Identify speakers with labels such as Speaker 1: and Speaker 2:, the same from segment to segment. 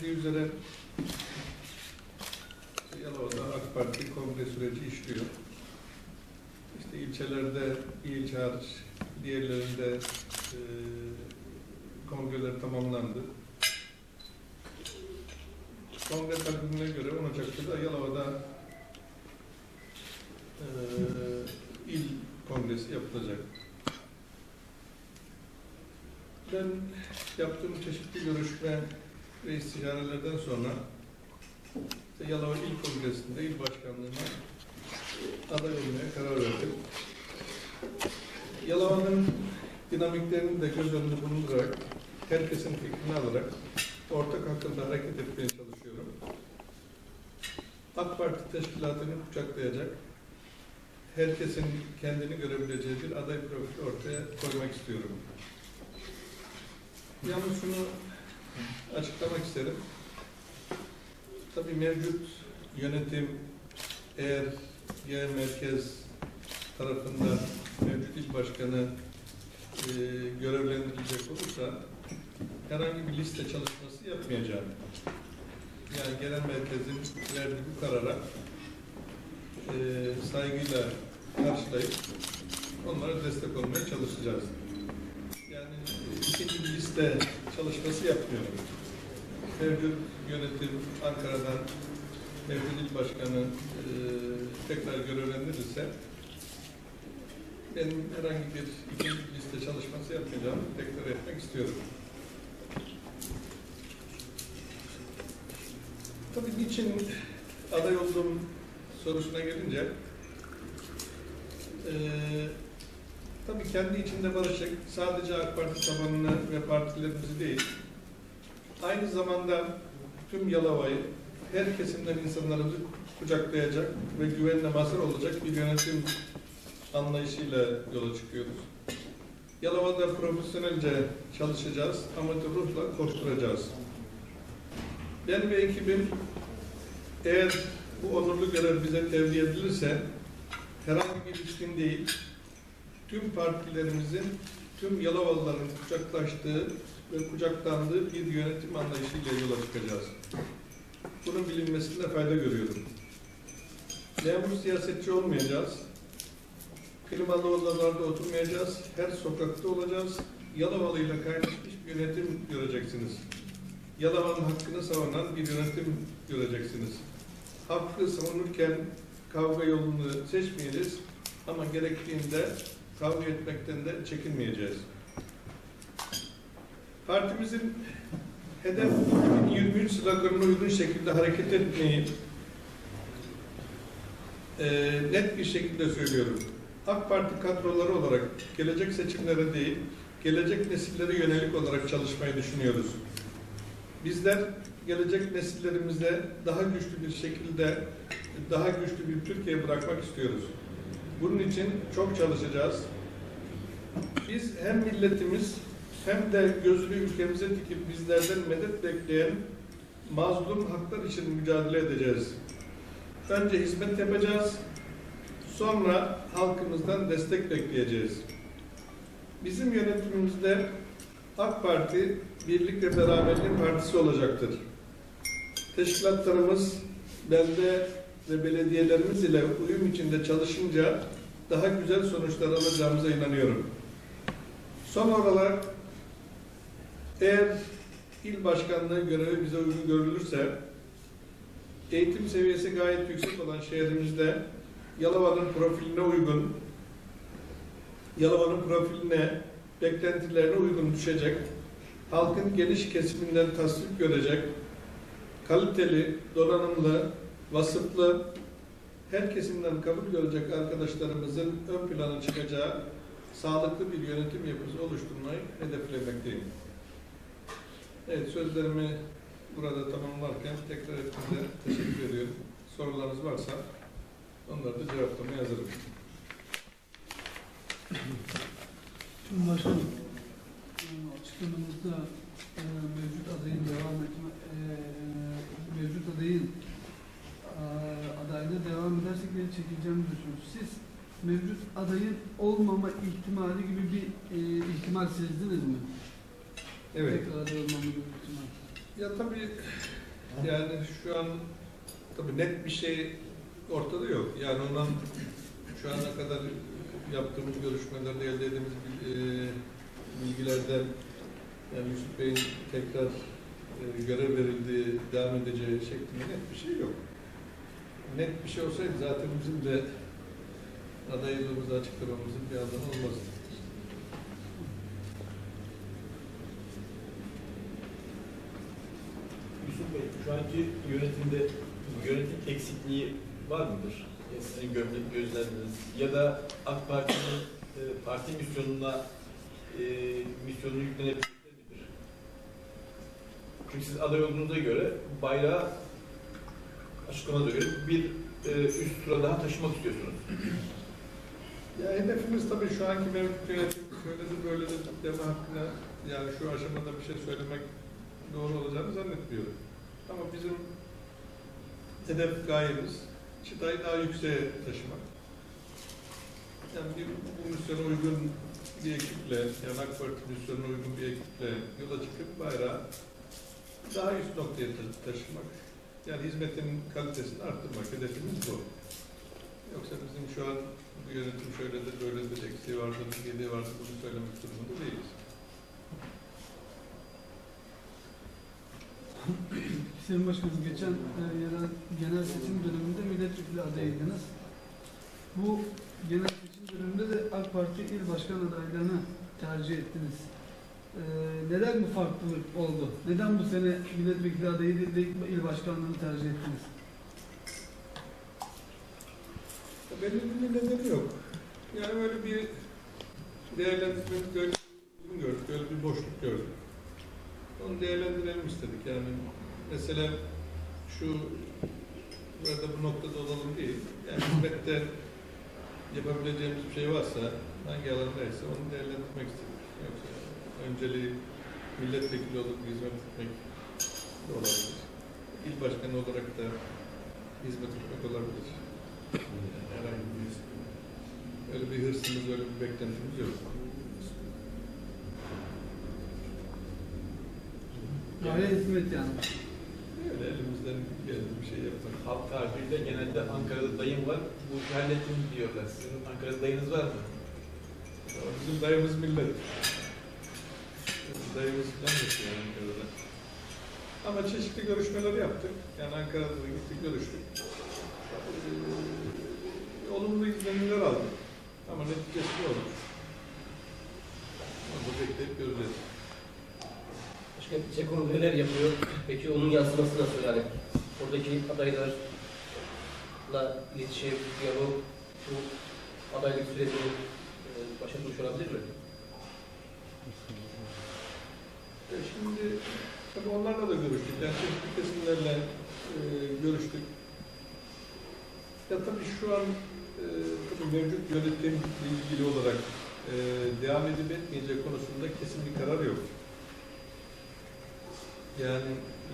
Speaker 1: bilindiği üzere Yalova'da AK Parti kongre süreci işliyor. İşte ilçelerde, bir ilçe hariç diğerlerinde kongreler tamamlandı. Kongre takvimine göre 10 Ocak'ta da Yalova'da il kongresi yapılacak. Ben yaptığım çeşitli görüşme ve istişarelerden sonra Yalova İl Kongresi'nde il başkanlığına aday olmaya karar verdim. Yalova'nın dinamiklerini de göz önünde bulundurarak, herkesin fikrini alarak ortak akılda hareket etmeye çalışıyorum. AK Parti teşkilatını kucaklayacak, herkesin kendini görebileceği bir aday profili ortaya koymak istiyorum. Yalnız şunu açıklamak isterim. Tabii mevcut yönetim eğer genel merkez tarafından mevcut il başkanı görevlendirilecek olursa herhangi bir liste çalışması yapmayacağım. Yani genel merkezin verdiği bu karara saygıyla karşılayıp onlara destek olmaya çalışacağız. Yani ikinci bir liste çalışması yapmıyorum. Mevcut yönetim Ankara'dan mevcut il başkanı tekrar görevlendirirse benim herhangi bir ikinci liste çalışması yapmayacağımı tekrar etmek istiyorum. Tabii niçin aday olduğum sorusuna gelince tabii kendi içinde barışık, sadece AK Parti tabanını ve partilerimizi değil, aynı zamanda tüm Yalova'yı, her kesimden insanlarımızı kucaklayacak ve güvenle mazhar olacak bir yönetim anlayışıyla yola çıkıyoruz. Yalova'da profesyonelce çalışacağız, amatör ruhla koşturacağız. Ben ve ekibim eğer bu onurlu görev bize tevdi edilirse herhangi bir ilişkin değil, tüm partilerimizin, tüm Yalovalıların kucaklaştığı ve kucaklandığı bir yönetim anlayışıyla yola çıkacağız. Bunun bilinmesinde fayda görüyorum. Memur siyasetçi olmayacağız. Klimalı odalarda oturmayacağız. Her sokakta olacağız. Yalovalı'yla kaynaşmış bir yönetim göreceksiniz. Yalova'nın hakkını savunan bir yönetim göreceksiniz. Hakkı savunurken kavga yolunu seçmeyeceğiz ama gerektiğinde kavga etmekten de çekinmeyeceğiz. Partimizin hedef 2023 sloganına uygun şekilde hareket etmeyi net bir şekilde söylüyorum. AK Parti kadroları olarak gelecek seçimlere değil, gelecek nesillere yönelik olarak çalışmayı düşünüyoruz. Bizler gelecek nesillerimize daha güçlü bir şekilde, daha güçlü bir Türkiye bırakmak istiyoruz. Bunun için çok çalışacağız. Biz hem milletimiz hem de gözünü ülkemize dikip bizlerden medet bekleyen mazlum haklar için mücadele edeceğiz. Önce hizmet yapacağız, sonra halkımızdan destek bekleyeceğiz. Bizim yönetimimizde AK Parti birlik ve beraberlik partisi olacaktır. Teşkilatlarımız, belde ve belediyelerimiz ile uyum içinde çalışınca daha güzel sonuçlar alacağımıza inanıyorum. Son olarak eğer il başkanlığı görevi bize uygun görülürse eğitim seviyesi gayet yüksek olan şehrimizde Yalova'nın profiline uygun, Yalova'nın profiline, beklentilerine uygun düşecek, halkın geniş kesiminden tasvip görecek, kaliteli, donanımlı, vasıflı, her kesimden kabul görecek arkadaşlarımızın ön plana çıkacağı sağlıklı bir yönetim yapısı oluşturmayı hedeflemekteyim. Evet, sözlerimi burada tamamlarken tekrar hepinize teşekkür ediyorum. Sorularınız varsa onları da cevaplamaya hazırım.
Speaker 2: Şimdi başkanım, açıklamamızda mevcut adayın adayla devam edersek beni çekeceğimi düşünüyorsunuz. Siz mevcut adayın olmama ihtimali gibi bir ihtimal sezdiniz mi?
Speaker 1: Evet.
Speaker 2: Tekrar aday olmama gibi bir ihtimal.
Speaker 1: Ya tabii yani şu an tabii net bir şey ortada yok. Yani ondan şu ana kadar yaptığımız görüşmelerde elde ettiğimiz bilgilerden yani Yusuf Bey'in tekrar görev verildiği, devam edeceği şeklinde net bir şey yok. Net bir şey olsaydı zaten bizim de adaylığımızı açıklamamızın bir anlamı olmazdı.
Speaker 3: Yusuf Bey, şu anki yönetimde yönetim eksikliği var mıdır? Sizin gözleminiz ya da AK Parti'nin parti misyonunu yüklenebilir midir? Çünkü siz aday olduğunuza göre bayrağı açıklamada göre bir üst tura daha taşımak istiyorsunuz.
Speaker 1: Ya hedefimiz tabii şu anki mevcut yönetim şöyledir böyledir deme hakkında yani şu aşamada bir şey söylemek doğru olacağını zannetmiyorum. Ama bizim hedef gayemiz çıtayı daha yükseğe taşımak. Yani bu misyona uygun bir ekiple, yani AK Parti misyonuna uygun bir ekiple yola çıkıp bayrağı daha üst noktaya taşımak. Yani hizmetin kalitesini arttırmak hedefimiz bu. Yoksa bizim şu an bu yönetim şöyledir, böyledir, eksiği vardır, gediği vardır, bunu söylemek durumunda değiliz.
Speaker 2: Sayın Başkanım, geçen yerel genel seçim döneminde milletvekili adayıydınız. Bu genel seçim döneminde de AK Parti il başkan adaylığını tercih ettiniz. Neden bu farklılık oldu? Neden bu sene milletvekili adayı değil de il başkanlığını tercih ettiniz?
Speaker 1: Belli bir nedeni yok. Yani böyle bir değerlendirmek gördük, böyle bir boşluk gördük. Onu değerlendirelim istedik. Yani mesela şu burada bu noktada olalım değil. Yani hizmette yapabileceğimiz bir şey varsa, hangi alandaysa onu değerlendirmek istedik. Yoksa önceliği milletvekili olup hizmet etmek de olabilir. İl başkanı olarak da hizmet etmek olabilir. Herhangi bir öyle bir hırsımız, öyle bir beklentimiz yok.
Speaker 2: Gaye hizmet yani.
Speaker 1: Öyle elimizden geldiği bir şey yapalım.
Speaker 3: Halk tabiriyle genelde Ankara'da dayım var, bu işi hallettim diyorlar. Sizin Ankara'da dayınız var mı?
Speaker 1: Bizim dayımız millet. Bizim dayımız falan yaşıyor Ankara'da. Ama çeşitli görüşmeler yaptık. Yani Ankara'da da gittik, görüştük. Olumlu izlenimler aldık. Ama neticesi ne olur? Onu bekleyip göreceğiz.
Speaker 4: Başka Çekoğlu neler yapıyor? Peki onun yansıması nasıl yani? Oradaki adaylarla iletişim, diyalog, bu adaylık sürecini başlatmış olabilir mi?
Speaker 1: Şimdi tabii onlarla da görüştük. Yani çeşitli kesimlerle görüştük. Ya tabii şu an tabii mevcut yönetimle ilgili olarak devam edip etmeyeceği konusunda kesin bir karar yok. Yani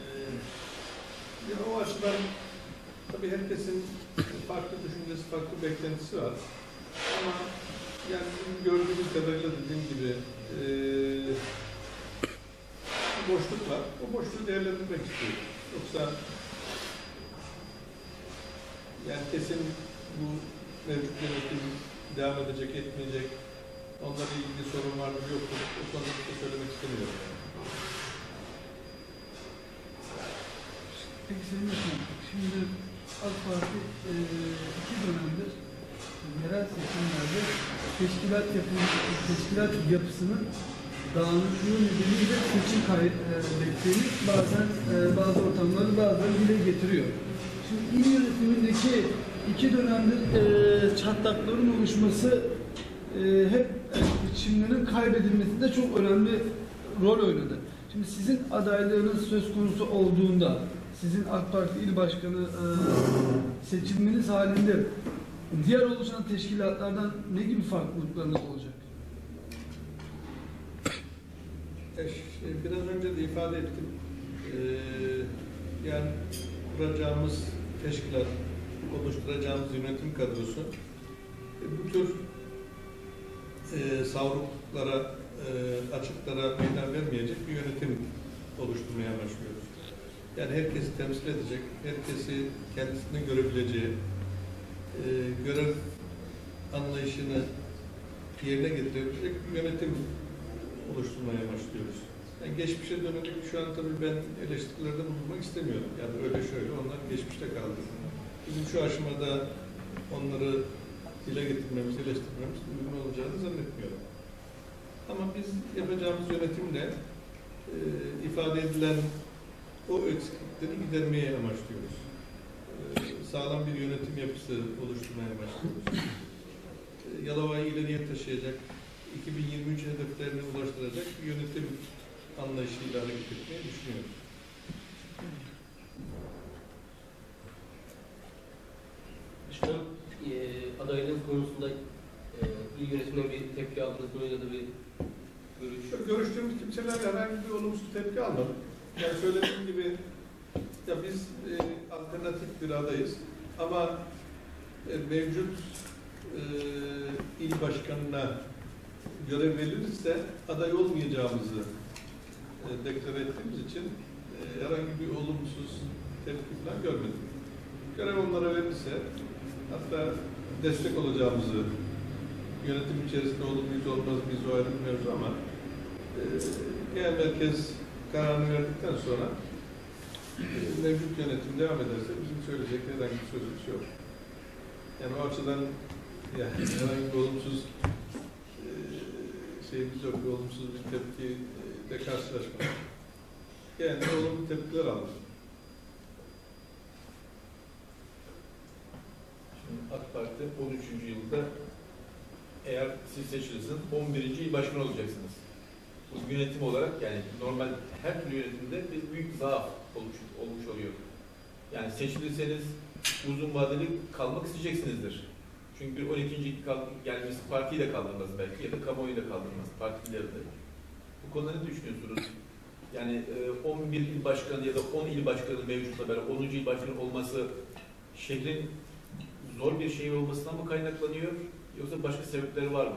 Speaker 1: o açıdan tabii herkesin farklı düşüncesi, farklı beklentisi var. Ama yani bizim gördüğümüz kadarıyla dediğim gibi bir boşluk var. O boşluğu değerlendirmek istiyoruz. Yoksa yani kesin bu mevcut yönetim devam edecek, etmeyecek, onlarla ilgili sorun var mı yok mu? O konuda bir şey söylemek istemiyorum.
Speaker 2: Peki Sayın Başkanım, şimdi AK Parti iki dönemdir yerel seçimlerde teşkilat yapısının dağınıklığı nedeniyle seçim kaybettiğini bazen bazı ortamları bazen dile getiriyor. Şimdi il yönetimindeki iki dönemdir çatlakların oluşması hep seçimlerin kaybedilmesinde çok önemli rol oynadı. Şimdi sizin adaylığınız söz konusu olduğunda, sizin AK Parti il başkanı seçilmeniz halinde diğer oluşan teşkilatlardan ne gibi farklılıklarınız olacak?
Speaker 1: Biraz önce de ifade ettim. Yani kuracağımız teşkilat, oluşturacağımız yönetim kadrosu bu tür savruklara, açıklara meydan vermeyecek bir yönetim oluşturmaya başlıyoruz. Yani herkesi temsil edecek, herkesi kendisini görebileceği, görev anlayışını yerine getirebilecek bir yönetim oluşturmaya başlıyoruz. Yani geçmişe dönerek şu an tabii ben eleştirilerde bulunmak istemiyorum. Yani öyle şöyle, onlar geçmişte kaldı. Bizim şu aşamada onları dile getirmemiz, eleştirmemiz uygun olacağını zannetmiyorum. Ama biz yapacağımız yönetimle ifade edilen o eksiklikleri gidermeye amaçlıyoruz. Sağlam bir yönetim yapısı oluşturmaya başlıyoruz. Yalova'yı ileriye taşıyacak, 2023 hedeflerine ulaştıracak bir yönetim anlayışıyla hareket etmeyi düşünüyoruz.
Speaker 4: Başkanım, adaylığın konusunda il yönetimine bir tepki aldınız mı ya da bir görüş?
Speaker 1: Görüştüğümüz kimselerle herhangi bir olumsuz tepki almadık. Yani söylediğim gibi ya biz alternatif bir adayız ama mevcut il başkanına görev verilirse aday olmayacağımızı deklar ettiğimiz için herhangi bir olumsuz tepki falan görmedim. Görev onlara verilirse hatta destek olacağımızı, yönetim içerisinde olur muyuz olmaz mıyız o ayrı bir mevzu ama genel merkez kararını verdikten sonra mevcut yönetim devam ederse bizim söyleyecek herhangi bir sözümüz yok. Yani o açıdan yani herhangi bir olumsuz şeyimiz yok, bir olumsuz bir tepkiyle karşılaşmadık. Yani olumlu tepkiler aldık.
Speaker 3: Şimdi AK Parti 13. yılda eğer siz seçilirsiniz 11. il başkanı olacaksınız. Bu yönetim olarak yani normal her türlü yönetimde bir büyük zaaf olmuş oluyor. Yani seçilirseniz uzun vadeli kalmak isteyeceksinizdir. Çünkü bir 12. gelmesi partiyi de kaldırmaz belki ya da kamuoyu da kaldırmaz, partileri de. Bu konuda ne düşünüyorsunuz? Yani 11 il başkanı ya da 10 il başkanı mevcutla beraber 10. il başkanı olması şehrin zor bir şey olmasından mı kaynaklanıyor yoksa başka sebepleri var mı?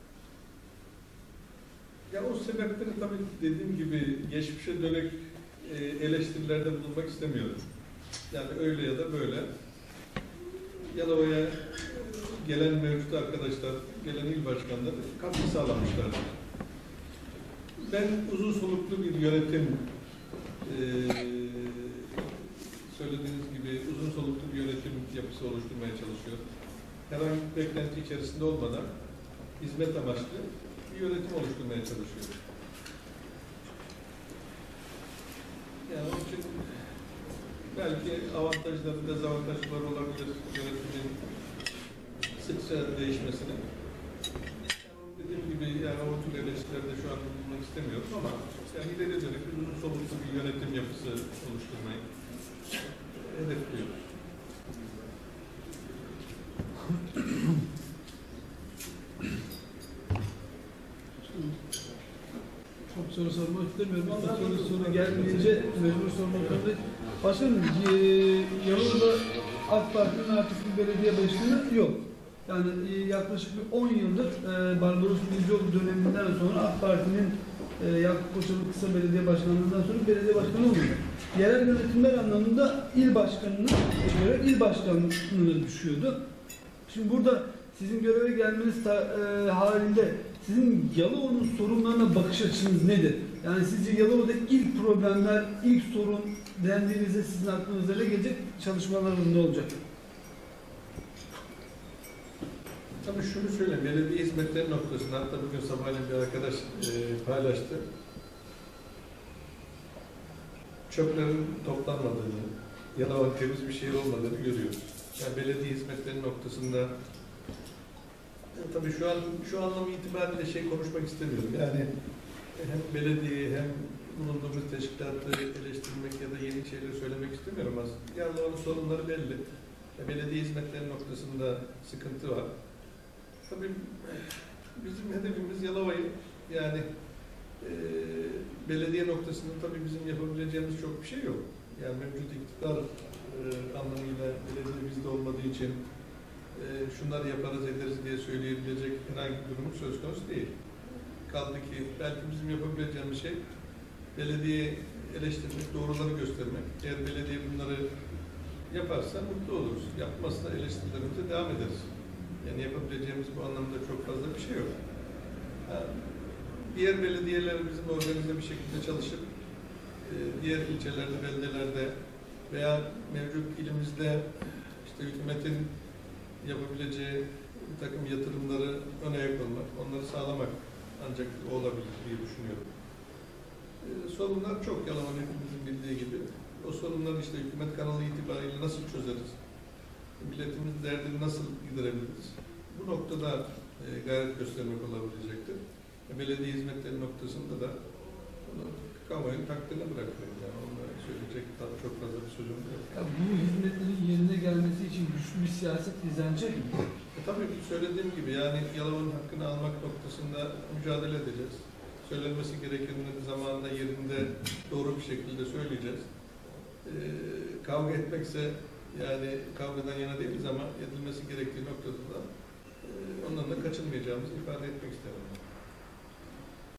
Speaker 1: Ya o sebepleri tabii dediğim gibi geçmişe dönük eleştirilerde bulunmak istemiyorum. Yani öyle ya da böyle. Yalova'ya gelen mevcut arkadaşlar, gelen il başkanları katkı sağlamışlardır. Ben uzun soluklu bir yönetim, söylediğiniz gibi uzun soluklu bir yönetim yapısı oluşturmaya çalışıyorum. Herhangi bir beklenti içerisinde olmadan hizmet amaçlı bir yönetim oluşturmaya çalışıyorum. Yani onun için belki avantajları, dezavantajları olabilir yönetimin sıkça değişmesine. Yani dediğim gibi yani o tür eleştirilerde şu an bulunmak istemiyorum ama yani ileri dönük uzun soluklu bir yönetim yapısı oluşturmayı hedefliyoruz.
Speaker 2: Çok soru sormak istemiyorum ama soru gelmeyince mecbur sormak zorundayız. Başkanım, Yalova'da AK Parti'nin artık bir belediye başkanı yok. Yani yaklaşık bir 10 yıldır Barbaros Bilgioğlu döneminden sonra AK Parti'nin Yakup Koçalı kısa belediye başkanlığından sonra belediye başkanı olmuyor. Yerel yönetimler anlamında il başkanının göre il başkanlığına düşüyordu. Şimdi burada sizin göreve gelmeniz halinde sizin Yalova'nın sorunlarına bakış açınız nedir? Yani sizce Yalova'da ilk problemler, ilk sorun dendiğinizde sizin aklınıza ne gelecek? Çalışmalarınız ne olacak?
Speaker 1: Tabii şunu söyleyeyim, belediye hizmetleri noktasında hatta bugün sabahleyin bir arkadaş paylaştı. Çöplerin toplanmadığını, Yalova'nın temiz bir şehir olmadığını görüyoruz. Yani belediye hizmetleri noktasında tabii şu anlam itibariyle konuşmak istemiyorum. Yani hem belediye hem bulunduğumuz teşkilatı eleştirmek ya da yeni şeyler söylemek istemiyorum aslında. Yalova'nın sorunları belli. Belediye hizmetleri noktasında sıkıntı var. Tabii bizim hedefimiz Yalova'yı yani belediye noktasında tabii bizim yapabileceğimiz çok bir şey yok. Yani mevcut iktidar anlamıyla belediye bizde olmadığı için şunları yaparız ederiz diye söyleyebilecek herhangi bir durum söz konusu değil. Kaldı ki belki bizim yapabileceğimiz şey belediye eleştirmek, doğruları göstermek. Eğer belediye bunları yaparsa mutlu oluruz. Yapmazsa eleştirilerimize devam ederiz. Yani yapabileceğimiz bu anlamda çok fazla bir şey yok. Diğer belediyeler bizim organize bir şekilde çalışıp diğer ilçelerde, beldelerde veya mevcut ilimizde işte hükümetin yapabileceği bir takım yatırımları ön ayak olmak, onları sağlamak ancak olabilir diye düşünüyorum. Sorunlar çok, Yalova'nın hepimizin bildiği gibi. O sorunları işte hükümet kanalı itibariyle nasıl çözeriz? Milletimizin derdini nasıl giderebiliriz? Bu noktada gayret göstermek olabilecektir. Belediye hizmetleri noktasında da bunu kamuoyunun takdirine bırakıyorum. Yani onlara söyleyecek çok fazla bir sözüm yok.
Speaker 2: Ya bu hizmetlerin yerine gelmesi için güçlü bir siyaset izlenecek mi?
Speaker 1: Tabii söylediğim gibi yani Yalova'nın hakkını almak noktasında mücadele edeceğiz. Söylenmesi gerekenleri zamanında, yerinde doğru bir şekilde söyleyeceğiz. Kavga etmekse yani kavgadan yana değiliz ama edilmesi gerektiği noktada da ondan da kaçınmayacağımızı ifade etmek isterim.